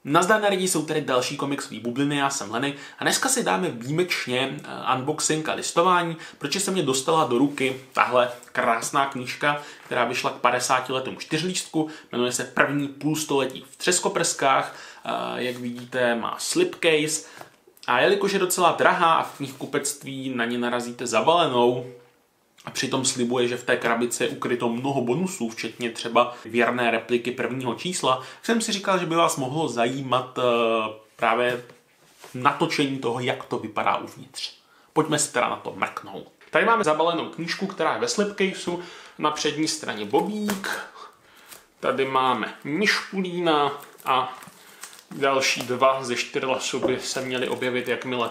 Nazdar nerdi, jsou tady další komiksové bubliny, já jsem Lenny a dneska si dáme výjimečně unboxing a listování, protože se mě dostala do ruky tahle krásná knížka, která vyšla k 50 letům čtyřlístku, jmenuje se První půlstoletí v třeskoprskách, jak vidíte má slipcase a jelikož je docela drahá a v knihkupectví na ně narazíte zabalenou, a přitom slibuje, že v té krabici je ukryto mnoho bonusů, včetně třeba věrné repliky prvního čísla, jsem si říkal, že by vás mohlo zajímat právě natočení toho, jak to vypadá uvnitř. Pojďme si teda na to mrknout. Tady máme zabalenou knížku, která je ve slipcaseu, na přední straně bobík, tady máme Myšpulína a další dva ze 4 lasů by se měly objevit,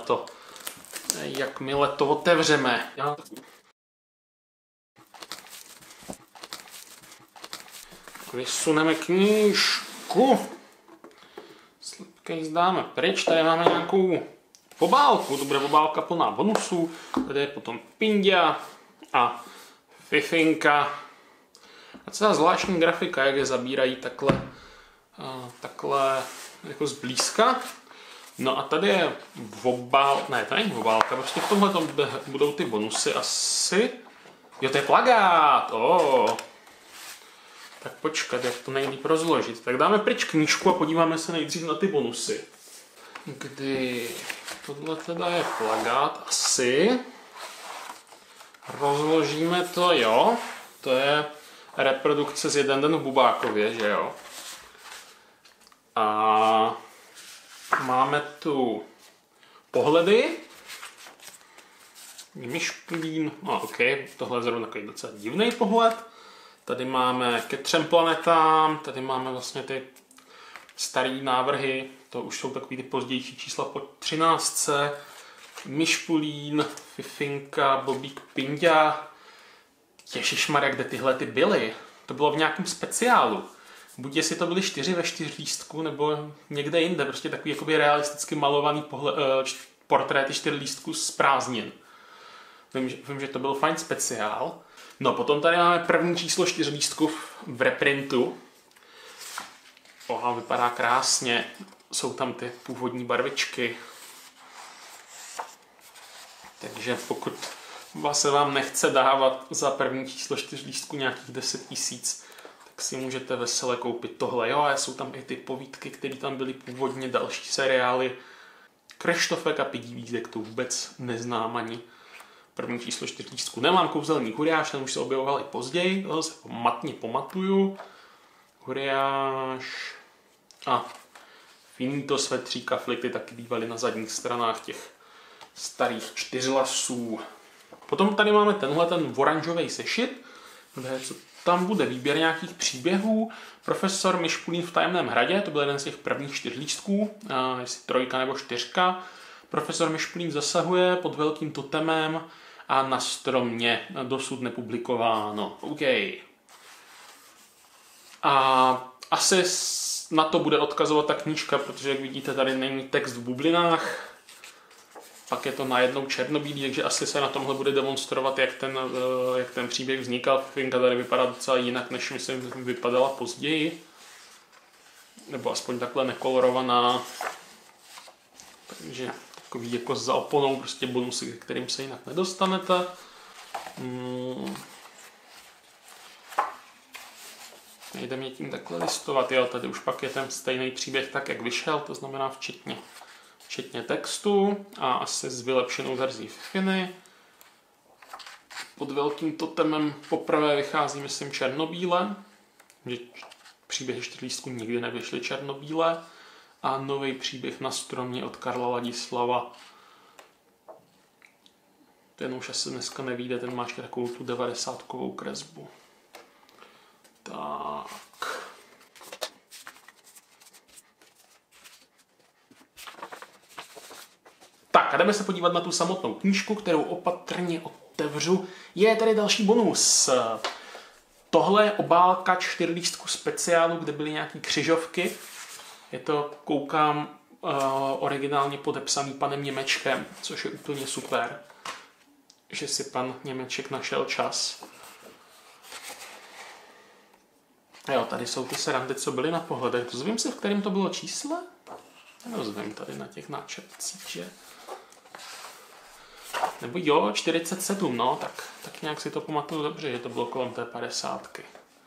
jakmile to otevřeme. Vysuneme knížku. Slipcase dáme pryč. Tady máme nějakou obálku. To bude obálka plná bonusů. Tady je potom Pindia a Fifinka. A celá zvláštní grafika, jak je zabírají takhle jako zblízka. No a tady je ne, to není obálka. Prostě v tomhle budou ty bonusy asi. Jo, to je plagát. Tak počkat, jak to nejlíp rozložit. Tak dáme pryč knížku a podíváme se nejdřív na ty bonusy. Kdy tohle teda je plagát asi. Rozložíme to, jo. To je reprodukce z Jeden den v Bubákově, že jo. A máme tu pohledy. Myšpulín, ok, tohle je zrovna takový docela divný pohled. Tady máme ke 3 planetám, tady máme vlastně ty staré návrhy, to už jsou takový ty pozdější čísla po 13. Myšpulín, Fifinka, Bobík, Pindia. Ježišmarja, kde tyhle ty byly? To bylo v nějakém speciálu. Buď jestli to byly 4 ve 4lístku, nebo někde jinde, prostě takový jakoby realisticky malovaný portréty 4lístků z prázdnin. Vím, že to byl fajn speciál. No, potom tady máme první číslo 4lístku v reprintu. Vypadá krásně. Jsou tam ty původní barvičky. Takže pokud se vám nechce dávat za první číslo 4lístku nějakých 10 000, tak si můžete vesele koupit tohle. Jo, a jsou tam i ty povídky, které tam byly původně, další seriály. Kreštofek a Piggy Vízek, to vůbec neznám ani. První číslo 4lístku. Nemám kouzelný Huriáš, ten už se objevoval i později, toho se matně pamatuju. Huriáš a Finito Svetřík a Flity taky bývaly na zadních stranách těch starých 4 lasů. Potom tady máme ten oranžový sešit, kde tam bude výběr nějakých příběhů. Profesor Myšpulín v tajemném hradě, to byl jeden z těch prvních 4lístků, jestli 3 nebo 4. Profesor Myšpulín zasahuje pod velkým totemem a na stromě, dosud nepublikováno. OK. A asi na to bude odkazovat ta knížka, protože jak vidíte, tady není text v bublinách. Pak je to najednou černobílý, takže asi se na tomhle bude demonstrovat, jak ten příběh vznikal. Fifinka tady vypadá docela jinak, než myslím, vypadala později. Nebo aspoň takhle nekolorovaná. Takže takový jako za oponou prostě bonusy, kterým se jinak nedostanete. Nejde mě tím takhle listovat. Jo, tady už pak je ten stejný příběh tak, jak vyšel, to znamená včetně textu a asi s vylepšenou verzí Fifiny. Pod velkým totemem poprvé vychází, myslím, černobíle, že příběhy 4lístku nikdy nevyšly černobíle. A nový příběh na stromě od Karla Ladislava. Ten už asi dneska nevíde, ten má ještě takovou tu 90kovou kresbu. Tak. Tak a jdeme se podívat na tu samotnou knížku, kterou opatrně otevřu. Je tady další bonus. Tohle je obálka 4lístku speciálu, kde byly nějaké křižovky. Je to, koukám, originálně podepsaný panem Němečkem, což je úplně super, že si pan Němeček našel čas. Jo, tady jsou ty srandy, co byly na pohledech. Dozvím se, v kterém to bylo čísle? Rozumím tady na těch náčrtcích, že? Nebo jo, 47, no, tak nějak si to pamatuju dobře, že to bylo kolem té 50.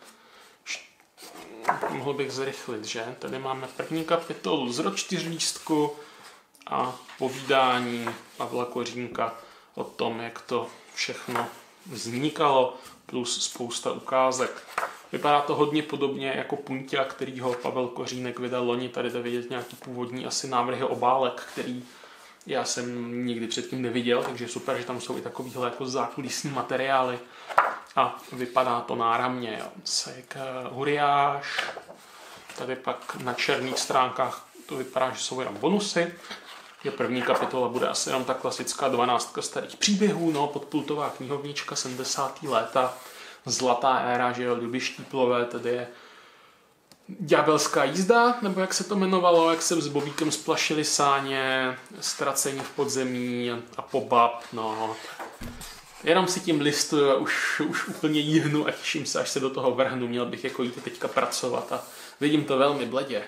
Mohl bych zrychlit, že? Tady máme první kapitolu z Rod 4 a povídání Pavla Kořínka o tom, jak to všechno vznikalo, plus spousta ukázek. Vypadá to hodně podobně jako Punťa, kterýho Pavel Kořínek vydal loni. Tady jde vidět nějaký původní asi návrhy obálek, který já jsem nikdy předtím neviděl, takže super, že tam jsou i takovýhle jako zákulisní materiály. A vypadá to náramně. Jo. Sek Huriáš. Tady pak na černých stránkách to vypadá, že jsou jenom bonusy. Že první kapitola bude asi jenom ta klasická 12 starých příběhů, no, podpultová knihovnička 70. léta, zlatá éra, že jo, Ljuby Štíplové, tady je Ďábelská jízda, nebo jak se to jmenovalo, jak se s Bobíkem splašili sáně, Ztracení v podzemí a Pobab, no. Jenom si tím listuju a už úplně jíhnu a těším se, až se do toho vrhnu, měl bych jako jít teďka pracovat a vidím to velmi bledě.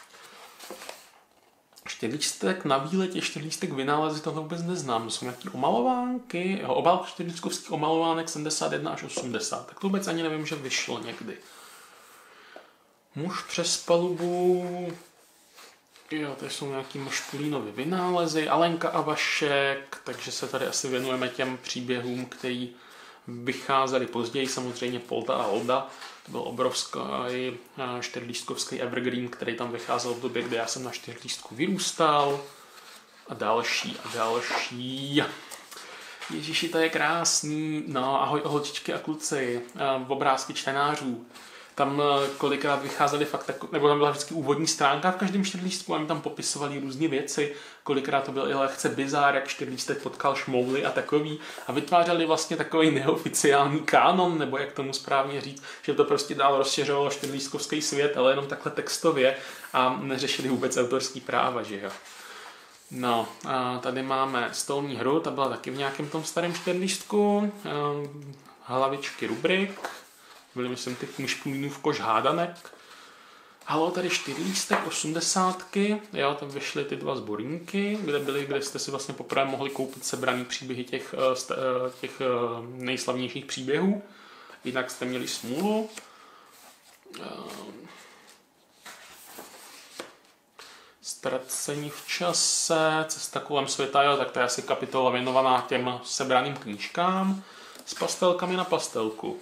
Čtyřlístek na výletě, čtyřlístek vynálezy, tohle vůbec neznám. To jsou nějaký omalovánky, obálka čtyřlístkovských omalovánek 71 až 80. Tak to vůbec ani nevím, že vyšlo někdy. Muž přes palubu. Jo, tady jsou nějaký Mošpulínovy vynálezy. Alenka a Vašek, takže se tady asi věnujeme těm příběhům, který vycházely později, samozřejmě Polta a Olda. To byl obrovský čtyřlístkovský evergreen, který tam vycházel v době, kdy já jsem na čtyřlístku vyrůstal. A další a další. Ježiši, to je krásný. No, ahoj holčičky a kluci. Obrázky čtenářů. Tam kolikrát vycházely fakt nebo tam byla vždycky úvodní stránka v každém čtyřlístku a oni tam popisovali různé věci. Kolikrát to byl i lehce bizár, jak čtyřlístek potkal šmouly a takový. A vytvářeli vlastně takový neoficiální kánon, nebo jak tomu správně říct, že to prostě dál rozšiřovalo čtyřlístkovský svět, ale jenom takhle textově a neřešili vůbec autorský práva, že jo. No, a tady máme stolní hru, ta byla taky v nějakém tom starém čtyřlístku. Hlavičky rubrik. Byly, myslím, ty Mošpulínův koš hádanek. Halo, tady čtyřlístek, 80. Jo, tam vyšly ty dva sborníky, kde jste si vlastně poprvé mohli koupit sebraný příběhy těch nejslavnějších příběhů. Jinak jste měli smůlu. Ztracení v čase, Cesta kolem světa, jo, tak to je asi kapitola věnovaná těm sebraným knížkám s pastelkami na pastelku.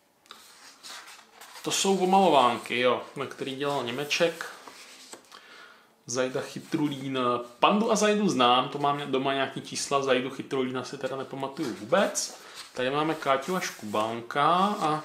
To jsou omalovánky, jo, na který dělal Němeček. Zajda Chytrulín. Pandu a Zajdu znám, to mám doma nějaký čísla, Zajdu Chytrulína si teda nepamatuju vůbec. Tady máme Káťu a Škubánka a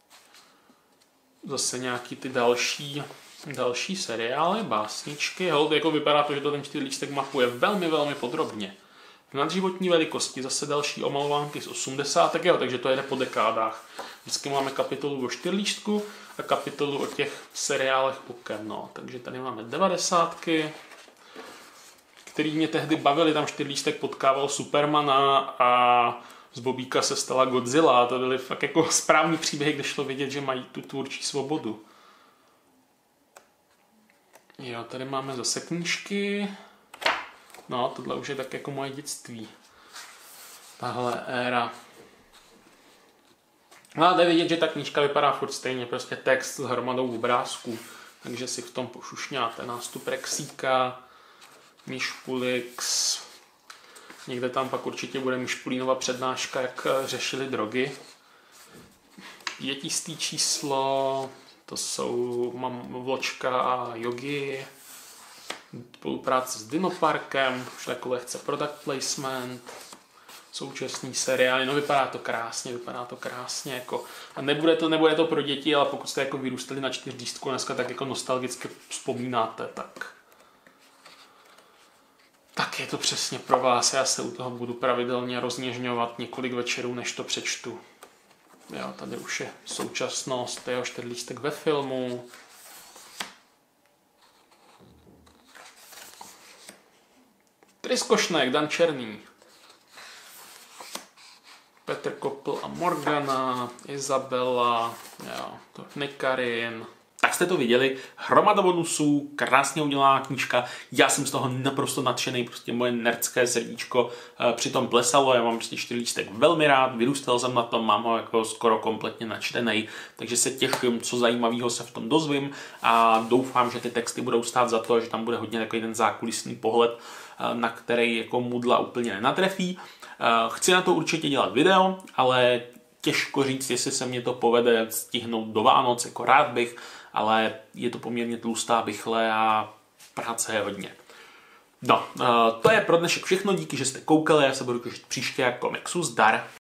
zase nějaký ty další seriály, básničky. Hol, jako vypadá to, že to ten čtyřlístek mapuje velmi, velmi podrobně. V nadživotní velikosti zase další omalovánky z 80, jo, takže to jede po dekádách. Vždycky máme kapitolu o čtyřlístku a kapitolu o těch seriálech bokem, no. Takže tady máme 90, který mě tehdy bavili, tam čtyřlístek potkával Supermana a z Bobíka se stala Godzilla. To byly fakt jako správný příběhy, kde šlo vidět, že mají tu tvůrčí svobodu. Jo, tady máme zase knížky. No, tohle už je tak jako moje dětství. Tahle éra. No, jde vidět, že ta knížka vypadá furt stejně, prostě text s hromadou obrázků. Takže si v tom pošušňáte. Nástup Rexíka, Mišpulix. Někde tam pak určitě bude Mišpulínova přednáška, jak řešili drogy. 500. číslo, to jsou mám Vločka a Yogi. Spolupráce s Dinoparkem, už jako lehce product placement, současný seriály, no vypadá to krásně jako, a nebude to pro děti, ale pokud jste jako vyrůstali na čtyřlístku dneska tak jako nostalgicky vzpomínáte, tak je to přesně pro vás, já se u toho budu pravidelně rozněžňovat několik večerů, než to přečtu. Jo, tady už je současnost, jo, čtyřlístek ve filmu. Tryskošnek, Dan Černý. Petr Kopl a Morgana, Izabela, jo, Nekarin. Tak jste to viděli, hromada bonusů, krásně udělaná knížka, já jsem z toho naprosto nadšený, prostě moje nerdské srdíčko při tom plesalo, já mám prostě 4 lístek velmi rád, vyrůstal jsem na tom, mám ho jako skoro kompletně načtený, takže se těším, co zajímavého se v tom dozvím a doufám, že ty texty budou stát za to, že tam bude hodně takový ten zákulisný pohled, na který jako Moodla úplně nenatrefí. Chci na to určitě dělat video, ale těžko říct, jestli se mě to povede stihnout do Vánoc, jako rád bych, ale je to poměrně tlustá bychle a práce je hodně. No, to je pro dnešek všechno, díky, že jste koukali, já se budu těšit příště jako komiksu, zdar!